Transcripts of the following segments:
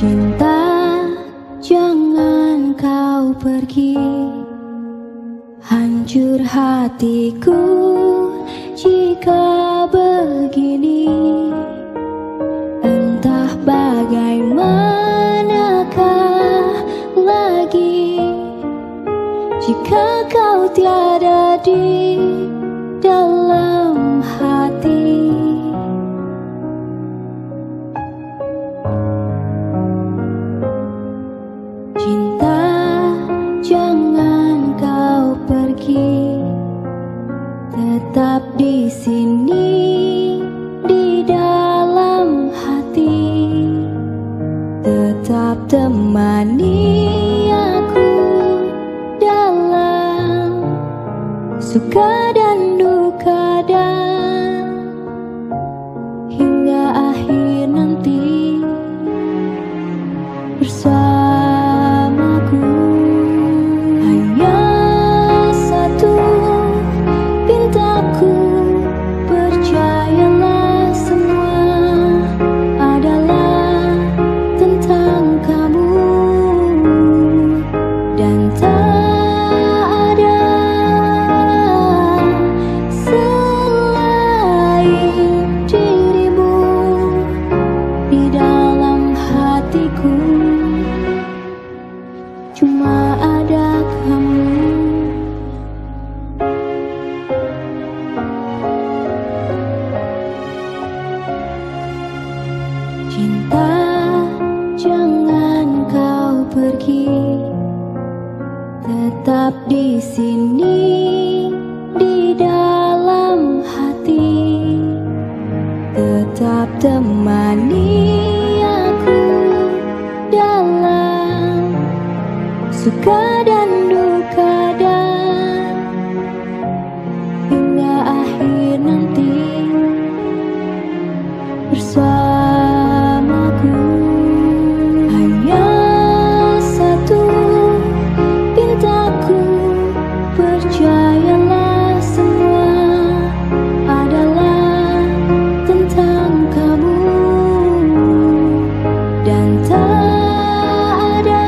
Cinta, jangan kau pergi. Hancur hatiku jika begini. Entah bagaimanakah lagi jika kau tiada di dalam hati. Cinta, jangan kau pergi. Tetap di sini, di dalam hati. Tetap temani aku dalam suka dan duka, dan hingga akhir nanti bersamaku. Hanya satu pintaku, percayalah semua adalah tentang kamu. Dan tak ada selain dirimu di dalam hatiku. Cuma ada kamu. Cinta, jangan kau pergi. Tetap di sini, di dalam hati. Tetap temani aku dalam suka dan duka, dan hingga akhir nanti bersamaku. Hanya satu pintaku, percayalah semua adalah tentang kamu. Dan tak ada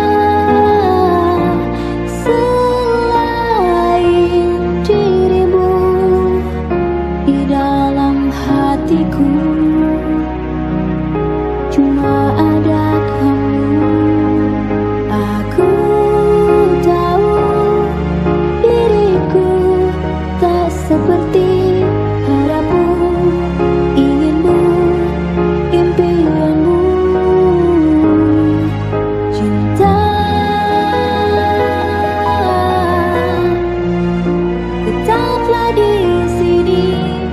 selain dirimu di dalam hatiku. Cuma ada kamu. Aku tahu diriku tak seperti harapmu, inginmu, impianmu. Cinta, tetaplah di sini,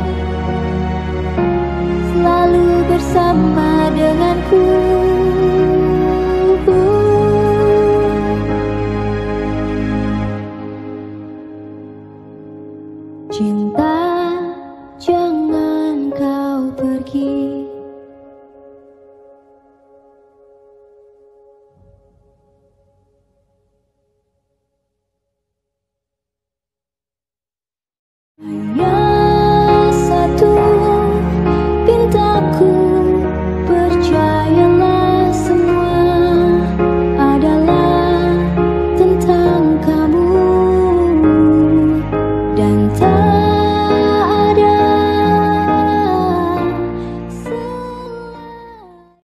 selalu bersama denganku. Cinta,